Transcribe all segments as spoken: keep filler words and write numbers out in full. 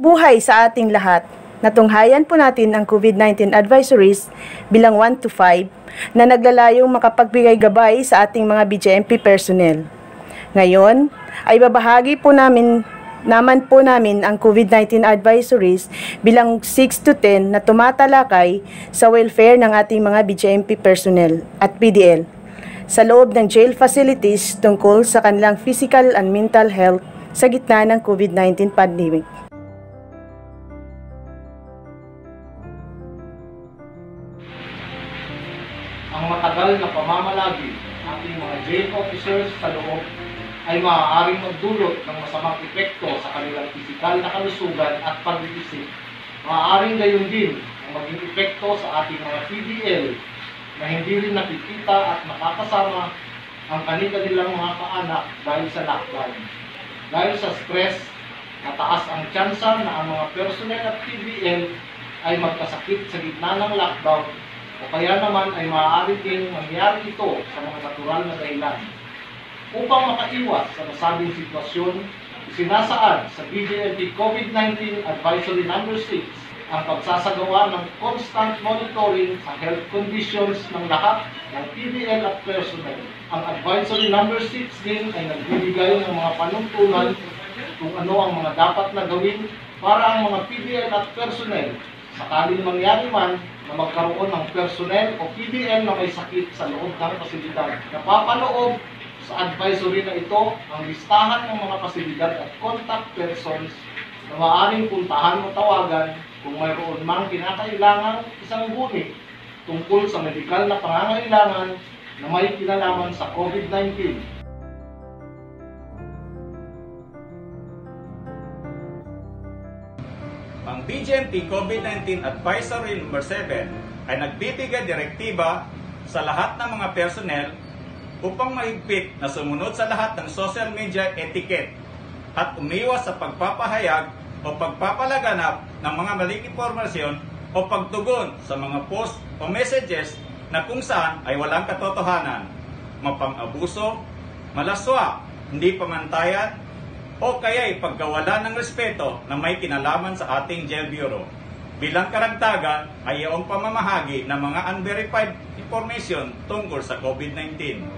buhay sa ating lahat. Natunghayan po natin ang COVID nineteen advisories bilang one to five na naglalayong makapagbigay gabay sa ating mga B J M P personnel. Ngayon ay babahagi po namin naman po namin ang COVID nineteen advisories bilang six to ten na tumatalakay sa welfare ng ating mga B J M P personnel at P D L sa loob ng jail facilities tungkol sa kanilang physical and mental health sa gitna ng COVID nineteen pandemic. Ang matagal na pamamalagi ng ating mga jail officers sa loob ay maaaring magdulot ng masamang epekto sa kanilang pisikal na kalusugan at pag-iisip. Maaaring gayon din ang maging epekto sa ating mga P D L na hindi rin nakikita at nakakasama ang kanilang mga kaanak dahil sa lockdown. Dahil sa stress, mataas ang tsansa na ang mga personnel at P D L ay magkasakit sa gitna ng lockdown o kaya naman ay maaari ding mangyari ito sa mga natural na dahilan. Upang makaiwas sa nasabing sitwasyon, isinasaad sa B J M P COVID nineteen Advisory number six ang pagsasagawa ng constant monitoring sa health conditions ng lahat ng P D L at personnel. Ang Advisory number six din ay nagbibigay ng mga panuntunan kung ano ang mga dapat na gawin para ang mga P D L at personnel sakaling mangyari man na magkaroon ng personnel o P D L na may sakit sa loob ng pasilidad. Napapaloob sa advisory na ito ang listahan ng mga pasilidad at contact persons na maaaring puntahan o tawagan kung mayroon mang kinakailangang isang guni tungkol sa medikal na pangangailangan na may kinalaman sa COVID nineteen. Ang B J M P COVID nineteen Advisory number seven ay nagbibigay direktiba sa lahat ng mga personnel upang mahigpit na sumunod sa lahat ng social media etiquette at umiwas sa pagpapahayag o pagpapalaganap ng mga maling impormasyon o pagtugon sa mga post o messages na kung saan ay walang katotohanan, mapang-abuso, malaswa, hindi pamantayan, o kaya'y pagkawala ng respeto na may kinalaman sa ating jail bureau. Bilang karagdagan ay iyong pamamahagi ng mga unverified information tungkol sa COVID nineteen.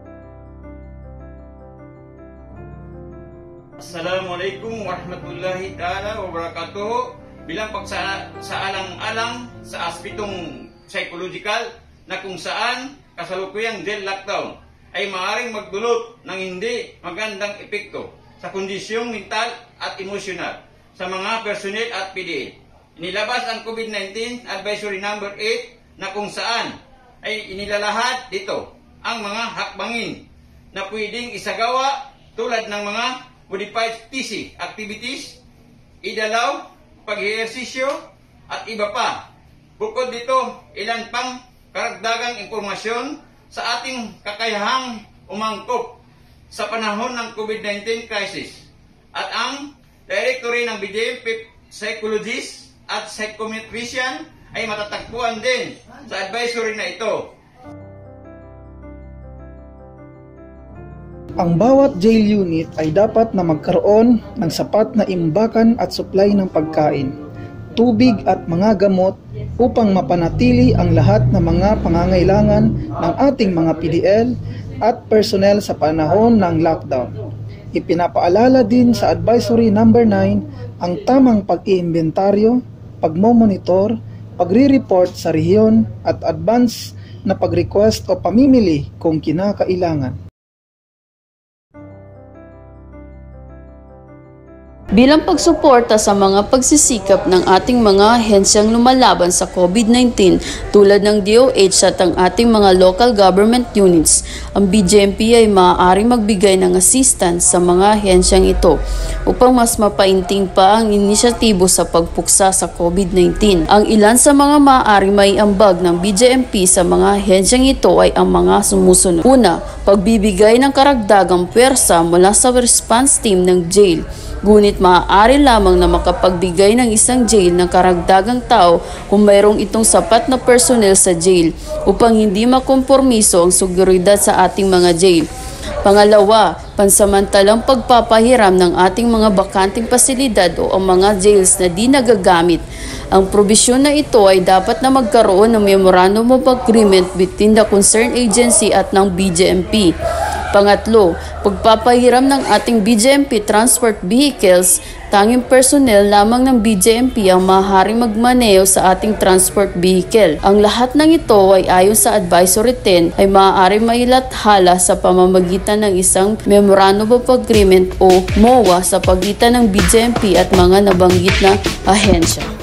Assalamualaikum warahmatullahi ta'ala wabarakatuh. Bilang pagsaalang-alang sa aspetong psychological na kung saan kasalukuyang jail lockdown ay maaaring magdulot ng hindi magandang epekto sa kondisyong mental at emosyonal sa mga personnel at P D L. Inilabas ang COVID nineteen Advisory number eight na kung saan ay inilalahad dito ang mga hakbangin na pwedeng isagawa tulad ng mga modified P C activities, idalaw, pag-ehersisyo at iba pa. Bukod dito, ilan pang karagdagang impormasyon sa ating kakayahang umangkop sa panahon ng COVID nineteen crisis. At ang directory ng B J M P psychologist at psychometrician ay matatagpuan din sa advisory na ito. Ang bawat jail unit ay dapat na magkaroon ng sapat na imbakan at supply ng pagkain, tubig at mga gamot upang mapanatili ang lahat ng mga pangangailangan ng ating mga P D L at personnel sa panahon ng lockdown. Ipinapaalala din sa Advisory number nine ang tamang pag-iimbentaryo, pagmomonitor, pagre-report sa rehiyon at advance na pag-request o pamimili kung kinakailangan. Bilang pagsuporta sa mga pagsisikap ng ating mga ahensyang lumalaban sa COVID nineteen tulad ng D O H at ang ating mga local government units, ang B J M P ay maaaring magbigay ng assistance sa mga ahensyang ito upang mas mapainting pa ang inisyatibo sa pagpuksa sa COVID nineteen. Ang ilan sa mga maaaring may ambag ng B J M P sa mga ahensyang ito ay ang mga sumusunod. Una, pagbibigay ng karagdagang pwersa mula sa response team ng jail. Ngunit maaari lamang na makapagbigay ng isang jail ng karagdagang tao kung mayroong itong sapat na personnel sa jail upang hindi makompormiso ang seguridad sa ating mga jail. Pangalawa, pansamantalang pagpapahiram ng ating mga bakanting pasilidad o ang mga jails na di nagagamit. Ang probisyon na ito ay dapat na magkaroon ng Memorandum of Agreement between the concerned agency at ng B J M P. Pangatlo, pagpapahiram ng ating B J M P transport vehicles, tanging personnel lamang ng B J M P ang maaaring magmaneho sa ating transport vehicle. Ang lahat ng ito ay ayon sa Advisory ten ay maaaring mailathala sa pamamagitan ng isang Memorandum of Agreement o M O A sa pagitan ng B J M P at mga nabanggit na ahensya.